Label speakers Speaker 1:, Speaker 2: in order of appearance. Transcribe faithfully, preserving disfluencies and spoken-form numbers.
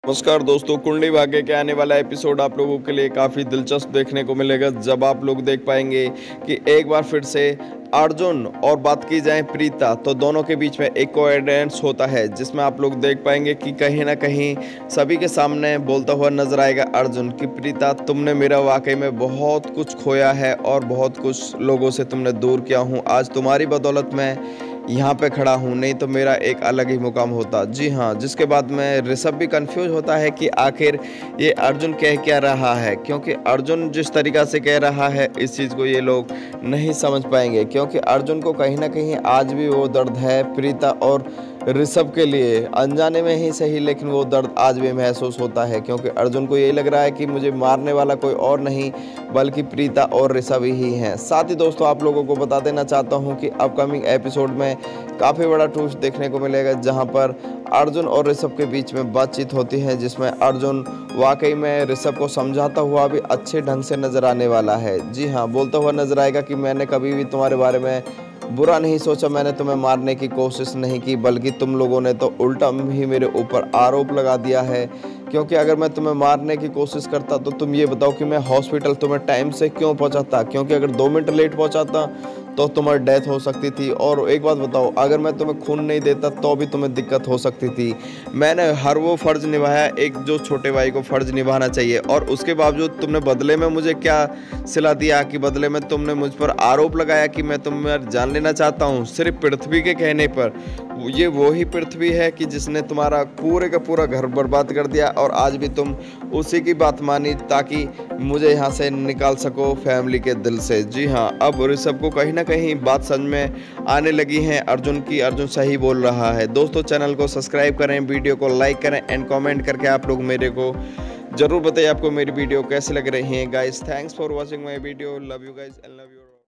Speaker 1: नमस्कार दोस्तों, कुंडली भाग्य के आने वाला एपिसोड आप लोगों के लिए काफ़ी दिलचस्प देखने को मिलेगा। जब आप लोग देख पाएंगे कि एक बार फिर से अर्जुन और बात की जाए प्रीता, तो दोनों के बीच में एक कोइंसिडेंस होता है जिसमें आप लोग देख पाएंगे कि कहीं ना कहीं सभी के सामने बोलता हुआ नजर आएगा अर्जुन कि प्रीता, तुमने मेरा वाकई में बहुत कुछ खोया है और बहुत कुछ लोगों से तुमने दूर किया हूँ। आज तुम्हारी बदौलत मैं यहाँ पे खड़ा हूँ, नहीं तो मेरा एक अलग ही मुकाम होता। जी हाँ, जिसके बाद में ऋषभ भी कंफ्यूज होता है कि आखिर ये अर्जुन कह क्या रहा है, क्योंकि अर्जुन जिस तरीका से कह रहा है इस चीज़ को ये लोग नहीं समझ पाएंगे, क्योंकि अर्जुन को कहीं ना कहीं आज भी वो दर्द है प्रीता और ऋषभ के लिए, अनजाने में ही सही लेकिन वो दर्द आज भी महसूस होता है, क्योंकि अर्जुन को यही लग रहा है कि मुझे मारने वाला कोई और नहीं बल्कि प्रीता और ऋषभ ही हैं। साथ ही दोस्तों आप लोगों को बता देना चाहता हूं कि अपकमिंग एपिसोड में काफ़ी बड़ा ट्विस्ट देखने को मिलेगा, जहां पर अर्जुन और ऋषभ के बीच में बातचीत होती है, जिसमें अर्जुन वाकई में ऋषभ को समझाता हुआ भी अच्छे ढंग से नज़र आने वाला है। जी हाँ, बोलता हुआ नजर आएगा कि मैंने कभी भी तुम्हारे बारे में बुरा नहीं सोचा, मैंने तुम्हें मारने की कोशिश नहीं की, बल्कि तुम लोगों ने तो उल्टा ही मेरे ऊपर आरोप लगा दिया है। क्योंकि अगर मैं तुम्हें मारने की कोशिश करता तो तुम ये बताओ कि मैं हॉस्पिटल तुम्हें टाइम से क्यों पहुंचाता, क्योंकि अगर दो मिनट लेट पहुंचाता तो तुम्हारी डेथ हो सकती थी। और एक बात बताओ, अगर मैं तुम्हें खून नहीं देता तो भी तुम्हें दिक्कत हो सकती थी। मैंने हर वो फ़र्ज़ निभाया एक जो छोटे भाई को फ़र्ज़ निभाना चाहिए, और उसके बावजूद तुमने बदले में मुझे क्या सिला दिया कि बदले में तुमने मुझ पर आरोप लगाया कि मैं तुम्हें जान लेना चाहता हूँ सिर्फ पृथ्वी के कहने पर। ये वही पृथ्वी है कि जिसने तुम्हारा पूरे का पूरा घर बर्बाद कर दिया, और आज भी तुम उसी की बात मानी ताकि मुझे यहाँ से निकाल सको फैमिली के दिल से। जी हाँ, अब ऋषभ को कहीं ना कहीं बात समझ में आने लगी है अर्जुन की, अर्जुन सही बोल रहा है। दोस्तों चैनल को सब्सक्राइब करें, वीडियो को लाइक करें एंड कमेंट करके आप लोग मेरे को जरूर बताइए आपको मेरी वीडियो कैसे लग रही है। Guys, thanks for watching my video, love you guys and love you.